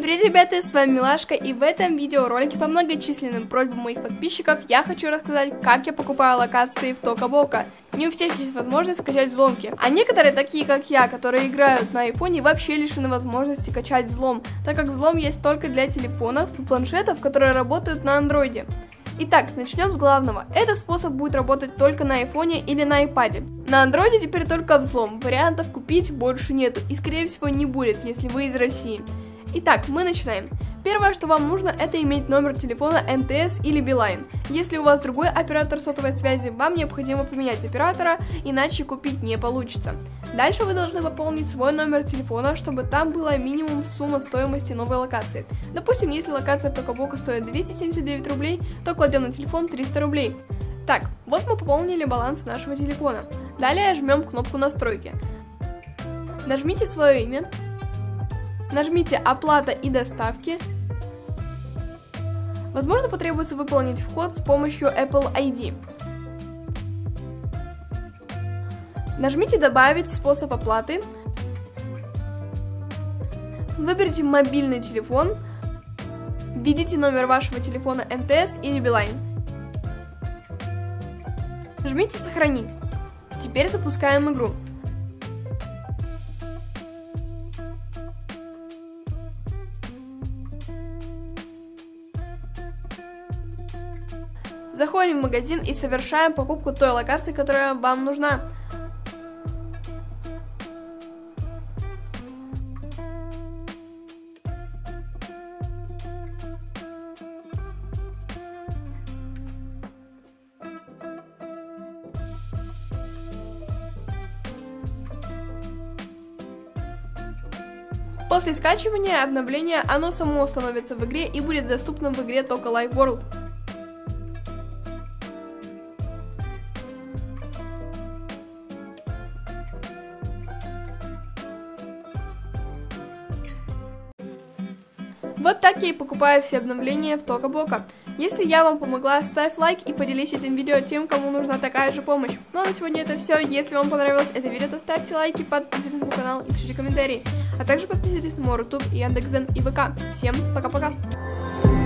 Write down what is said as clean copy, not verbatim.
привет, ребята, с вами Милашка, и в этом видеоролике по многочисленным просьбам моих подписчиков я хочу рассказать, как я покупаю локации в Тока Бока. Не у всех есть возможность скачать взломки, а некоторые, такие как я, которые играют на айфоне, вообще лишены возможности качать взлом, так как взлом есть только для телефонов и планшетов, которые работают на андроиде. Итак, начнем с главного. Этот способ будет работать только на айфоне или на айпаде. На андроиде теперь только взлом, вариантов купить больше нету и скорее всего не будет, если вы из России. Итак, мы начинаем. Первое, что вам нужно, это иметь номер телефона МТС или Билайн. Если у вас другой оператор сотовой связи, вам необходимо поменять оператора, иначе купить не получится. Дальше вы должны пополнить свой номер телефона, чтобы там была минимум сумма стоимости новой локации. Допустим, если локация в Тока Бока стоит 279 рублей, то кладем на телефон 300 рублей. Так, вот мы пополнили баланс нашего телефона. Далее жмем кнопку настройки. Нажмите свое имя. Нажмите «Оплата и доставки». Возможно, потребуется выполнить вход с помощью Apple ID. Нажмите «Добавить способ оплаты». Выберите мобильный телефон. Введите номер вашего телефона МТС или Билайн. Жмите «Сохранить». Теперь запускаем игру. Заходим в магазин и совершаем покупку той локации, которая вам нужна. После скачивания обновления оно само установится в игре и будет доступно в игре Toka Life World. Вот так я и покупаю все обновления в Тока Бока. Если я вам помогла, ставь лайк и поделись этим видео тем, кому нужна такая же помощь. Ну а на сегодня это все. Если вам понравилось это видео, то ставьте лайки, подписывайтесь на мой канал и пишите комментарии. А также подписывайтесь на мой YouTube, Яндекс.Дзен и ВК. Всем пока-пока!